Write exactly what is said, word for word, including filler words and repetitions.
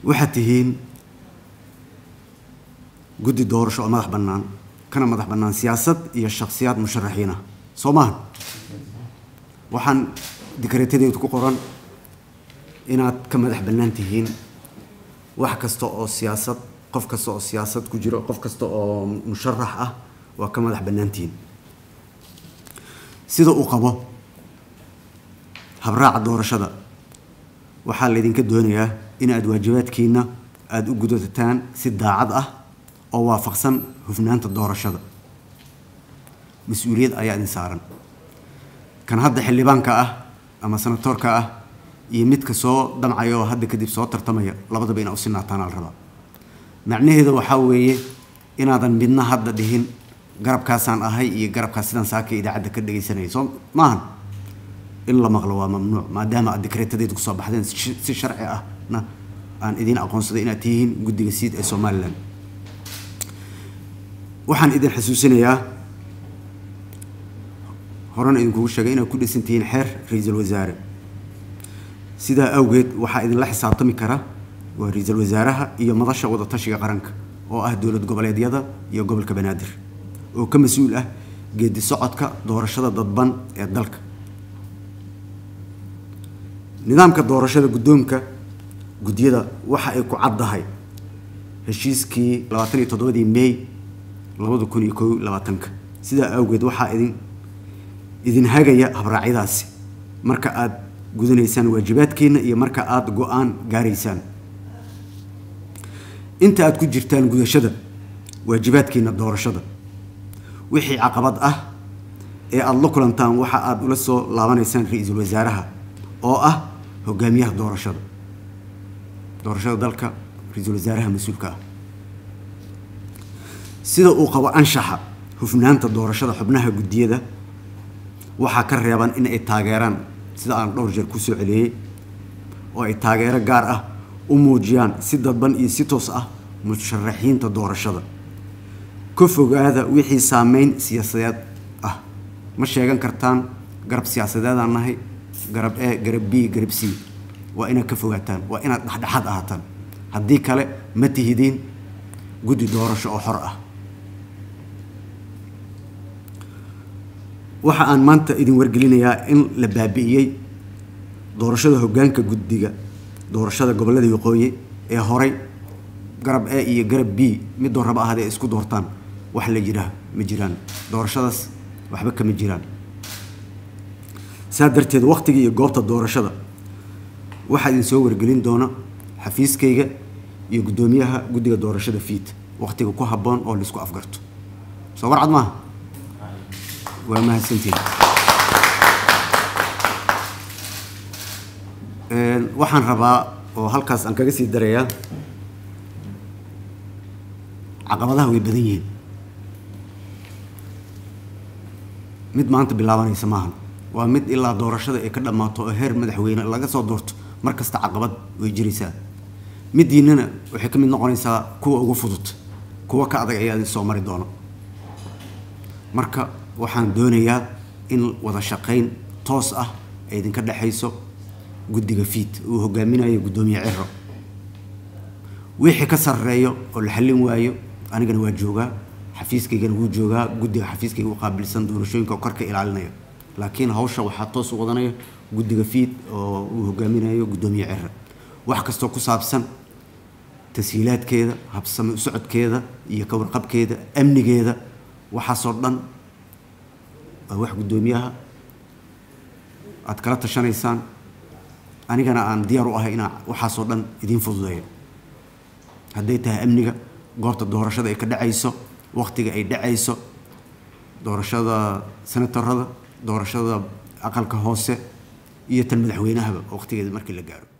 waxaad tihiin guddi doorasho oo madax bannaan kana madax bannaan siyaasad iyo shakhsiyaad musharaxiin ah soo maahan waxaan dikreetadeedu ku qoran inaad ka madax bannaan tihiin wax kasta oo siyaasad qof kasta oo siyaasad ku jiro qof kasta oo musharax ah waa ka madax bannaan tihiin sida uu qabo habraaca doorashada waxaa laydinka doonayaa in aad waajibaadkiina aada u gudataan si daacad ah oo waafaqsan hufnaanta doorashada mas-uuliyad ayaa idin saaran kan hadda xildhibaanka ah ama senatorka ah iyo midka soo damcaya oo hadda kadib soo tartamaya labadaba inaa u sinaataan al rabaa macnaheeda waxaa weeye inaadan midna hadda dhihin garabkaasaan ahay iyo garabkaas sidaan saaka idaacadda ka dhegaysanaya soo maahan in la maqlo waa mamnuuc maadaama aad dikreetadeedu kusoo baxdeen si sharci ahna aan idin aqoonsaday inaad tihiin guddiga siid ee somalilan waxaan idin xasuusinayaa horena idinkugu sheegay inaad ku dhisan tihiin xeer ra-iisul wasaare sidaa awgeed waxaa idinla xisaabtami kara waa ra-iisul wasaaraha iyo madasha wadatashiga qaranka oo ah dowlad goboleedyada iyo gobolka banaadir oo ka mas-uul ah geedi socodka doorashada dadban ee dalka nidaamka doorashada guddoonka guddiyada waxa ay ku caddahay heshiiskii labaatan iyo toddobadii may labada kun iyo kow iyo labaatanka sidaa awgeed waxaa idin idin hagaya habraacyadaasi marka aad gudanaysaan waajibaadkiina iyo marka aad go-aan gaaraysaan inta aad ku jirtaan gudashada waajibaadkiina doorashada wixii caqabad ah ee aada la kulantaan waxa aad ula soo laabanaysaan ra-iisul wasaaraha oo ah hogaamiyaha doorashada doorashada dalka ra-iisul wasaaraha mas-uulka ah sida uu qabo anshaxa hufnaanta doorashada xubnaha guddiyada waxaa ka reeban in ay taageeraan sida aan dhowr jeer ku soo celiyey oo ay taageero gaar ah u muujiyaan si dadban iyo si toos ah musharaxiinta doorashada ka fogaada wixii saameyn siyaasadeed ah ma sheegan kartaan garab siyaasadeedaan nahay garab e garab b garab c waa inaad ka fogaataan waa inaad dhexdhexaad ahaataan haddii kale ma tihidiin guddi doorasho oo xor ah waxa aan maanta idin wargelinayaa in la baabi'iyey doorashada hoggaanka guddiga doorashada gobollada waqooyi ee horay garab e iyo garab b midoo raba ahad ay isku doortaan wax la jiraa ma jiraan doorashadaas waxba kama jiraan saa darteed waqtiga iyo goobta doorashada waxaa idin soo wargelin doona xafiiskayga iyo guddoomiyaha guddiga doorashada fiid waqtiga ku habboon oo laisku afgarto soo warcad maaha waa mahadsantiin waxaan rabaa oo halkaas aan kaga sii darayaa caqabadaha way badan yihiin mid maanta bilaabanaysa maahan waa mid ilaa doorashada ay ka dhammaato oo heer madaxweyne laga soo doorto mar kasta caqabad way jiraysaa midiinana waxay ka mid noqonaysaa kuwa ugu fudud kuwa ka adag ayaa idin soo mari doono marka waxaan doonayaa in wada shaqayn toos ah ay idinka dhexayso guddiga fiid uu hogaaminayo guddoomiye ciro wixii ka sarreeyo oo la xallin waayo anigana waa joogaa xafiiskaygana wuu joogaa guddiga xafiiskayga u qaabilsan doorashooyinka oo korka ilaalinaya laakiin hawsha waxaa toos u wadanaya guddiga fiid oo uu hogaaminayo guddoomiye ciro wax kastoo ku saabsan tashiilaadkeeda habsame u socodkeeda iyo ka warqabkeeda amnigeeda waxaasoo dhan waa wax guddoomiyaha aad kala tashanaysaan anigana aan diyaar u ahay inaan waxaasoo dhan idiin fududeeyo hadday tahay amniga goobta doorashada ay ka dhacayso waqtiga ay dhacayso doorashada senatorada doorashada aqalka hoose iyo tan madaxweynahaba waqtigeeda markii la gaaro